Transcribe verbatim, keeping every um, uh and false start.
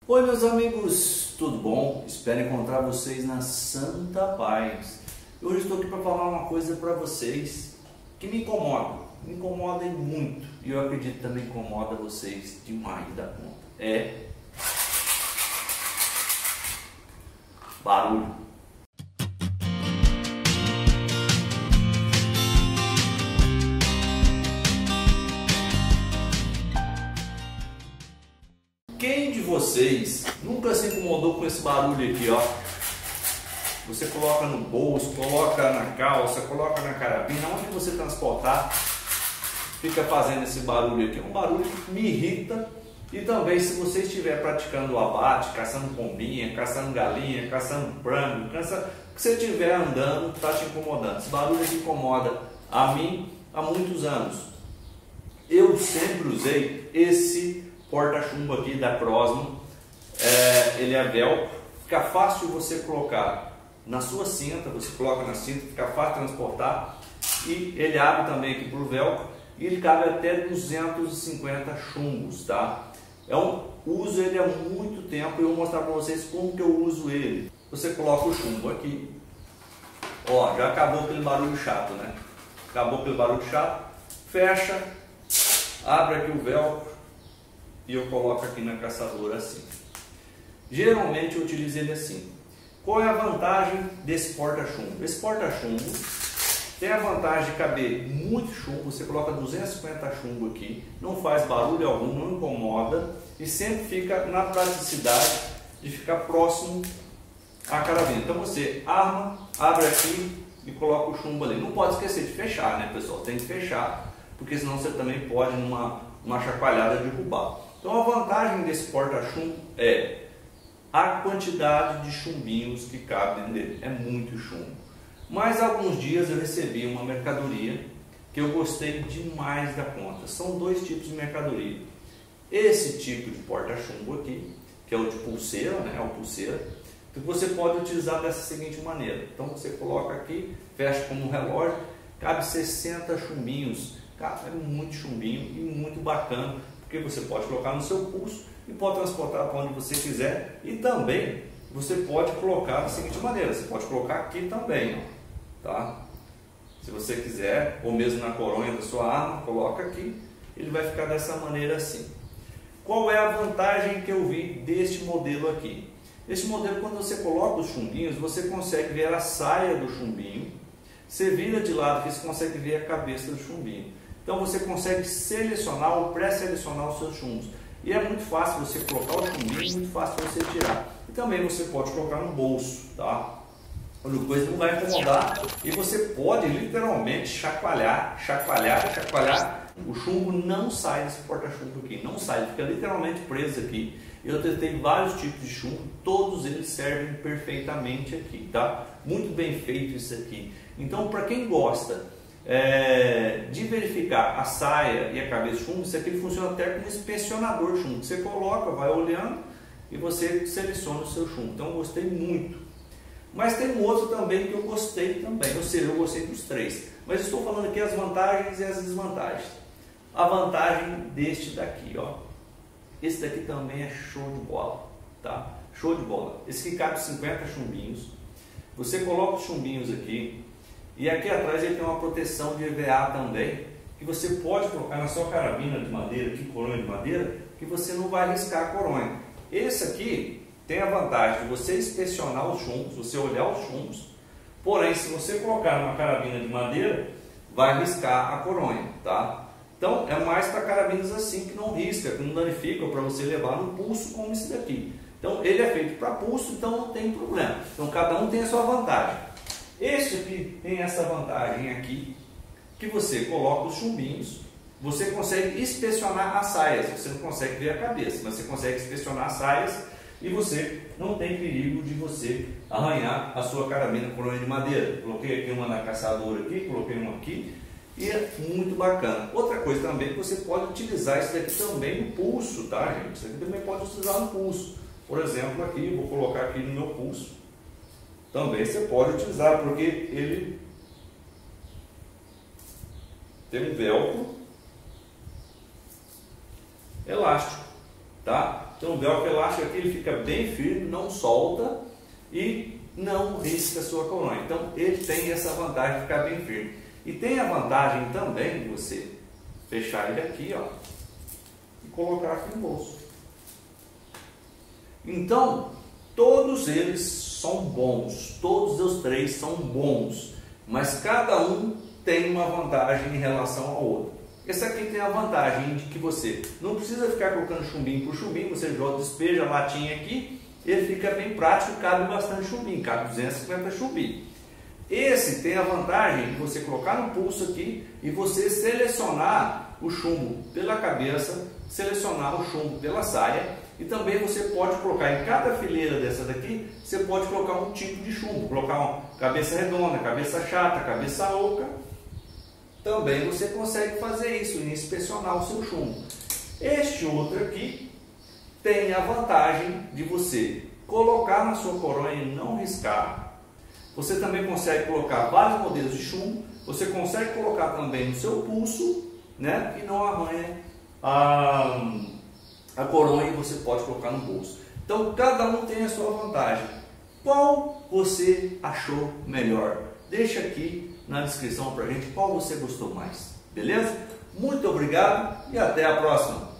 Oi meus amigos, tudo bom? Espero encontrar vocês na Santa Paz. Hoje estou aqui para falar uma coisa para vocês que me incomoda, me incomoda muito e eu acredito também incomoda vocês demais da conta. É barulho. Quem de vocês nunca se incomodou com esse barulho aqui, ó? Você coloca no bolso, coloca na calça, coloca na carabina, onde você transportar, fica fazendo esse barulho aqui. É um barulho que me irrita. E também, se você estiver praticando o abate, caçando pombinha, caçando galinha, caçando frango, caça, que você estiver andando, está te incomodando. Esse barulho aqui incomoda a mim há muitos anos. Eu sempre usei esse porta-chumbo aqui da Crosman, é, ele é velcro, fica fácil você colocar na sua cinta, você coloca na cinta, fica fácil transportar, e ele abre também aqui para o velcro, e ele cabe até duzentos e cinquenta chumbos, tá? É um, uso ele há muito tempo e eu vou mostrar para vocês como que eu uso ele. Você coloca o chumbo aqui, ó, já acabou aquele barulho chato, né? Acabou aquele barulho chato, fecha, abre aqui o velcro, e eu coloco aqui na caçadora assim. Geralmente eu utilizo ele assim. Qual é a vantagem desse porta-chumbo? Esse porta-chumbo tem a vantagem de caber muito chumbo. Você coloca duzentos e cinquenta chumbo aqui, não faz barulho algum, não incomoda e sempre fica na praticidade de ficar próximo à carabina. Então você arma, abre aqui e coloca o chumbo ali. Não pode esquecer de fechar, né, pessoal? Tem que fechar, porque senão você também pode numa uma chacoalhada derrubar. Então a vantagem desse porta-chumbo é a quantidade de chumbinhos que cabe dentro dele. É muito chumbo. Mas alguns dias eu recebi uma mercadoria que eu gostei demais da conta. São dois tipos de mercadoria. Esse tipo de porta-chumbo aqui, que é o de pulseira, né? É o pulseira, que você pode utilizar dessa seguinte maneira. Então você coloca aqui, fecha como um relógio, cabe sessenta chumbinhos. Cara, é muito chumbinho e muito bacana, porque você pode colocar no seu pulso e pode transportar para onde você quiser. E também você pode colocar da seguinte maneira, você pode colocar aqui também, ó, tá? Se você quiser, ou mesmo na coronha da sua arma, coloca aqui, ele vai ficar dessa maneira assim. Qual é a vantagem que eu vi deste modelo aqui? Este modelo, quando você coloca os chumbinhos, você consegue ver a saia do chumbinho, você vira de lado que você consegue ver a cabeça do chumbinho. Então você consegue selecionar ou pré-selecionar os seus chumbos. E é muito fácil você colocar o chumbinho, muito fácil você tirar. E também você pode colocar no bolso, tá? A coisa não vai incomodar e você pode literalmente chacoalhar, chacoalhar, chacoalhar. O chumbo não sai desse porta-chumbo aqui, não sai, ele fica literalmente preso aqui. Eu testei vários tipos de chumbo, todos eles servem perfeitamente aqui, tá? Muito bem feito isso aqui. Então, para quem gosta É, de verificar a saia e a cabeça de chumbo, isso aqui funciona até como inspecionador de chumbo. Você coloca, vai olhando e você seleciona o seu chumbo. Então eu gostei muito. Mas tem um outro também que eu gostei também, ou seja, eu gostei dos três. Mas estou falando aqui as vantagens e as desvantagens. A vantagem deste daqui, ó. Esse daqui também é show de bola, tá? Show de bola. Esse aqui cabe cinquenta chumbinhos. Você coloca os chumbinhos aqui. E aqui atrás ele tem uma proteção de E V A também, que você pode colocar na sua carabina de madeira, aqui, coronha de madeira, que você não vai riscar a coronha. Esse aqui tem a vantagem de você inspecionar os chumbos, você olhar os chumbos, porém se você colocar numa carabina de madeira, vai riscar a coronha, tá? Então é mais para carabinas assim que não risca, que não danifica, para você levar no pulso como esse daqui. Então ele é feito para pulso, então não tem problema. Então cada um tem a sua vantagem. Este aqui tem essa vantagem aqui, que você coloca os chumbinhos, você consegue inspecionar as saias, você não consegue ver a cabeça, mas você consegue inspecionar as saias e você não tem perigo de você arranhar a sua carabina coronha de madeira. Coloquei aqui uma na caçadora aqui, coloquei uma aqui e é muito bacana. Outra coisa também, que você pode utilizar isso daqui também no pulso, tá gente? Isso aqui também pode utilizar no pulso. Por exemplo, aqui, vou colocar aqui no meu pulso. Também você pode utilizar, porque ele tem um velcro elástico, tá? Então o velcro elástico aqui ele fica bem firme, não solta e não risca a sua coronha. Então ele tem essa vantagem de ficar bem firme. E tem a vantagem também de você fechar ele aqui, ó, e colocar aqui no bolso. Então, todos eles são bons, todos os três são bons, mas cada um tem uma vantagem em relação ao outro. Esse aqui tem a vantagem de que você não precisa ficar colocando chumbinho por chumbinho, você joga, despeja a latinha aqui, ele fica bem prático, cabe bastante chumbinho, cabe duzentos e cinquenta chumbinhos. Esse tem a vantagem de você colocar no pulso aqui e você selecionar o chumbo pela cabeça, selecionar o chumbo pela saia. E também você pode colocar em cada fileira dessa daqui, você pode colocar um tipo de chumbo, colocar uma cabeça redonda, cabeça chata, cabeça oca. Também você consegue fazer isso e inspecionar o seu chumbo. Este outro aqui tem a vantagem de você colocar na sua coronha e não riscar. Você também consegue colocar vários modelos de chumbo, você consegue colocar também no seu pulso, né, e não arranha a... a coronha, você pode colocar no bolso. Então cada um tem a sua vantagem. Qual você achou melhor? Deixa aqui na descrição pra gente qual você gostou mais. Beleza? Muito obrigado e até a próxima.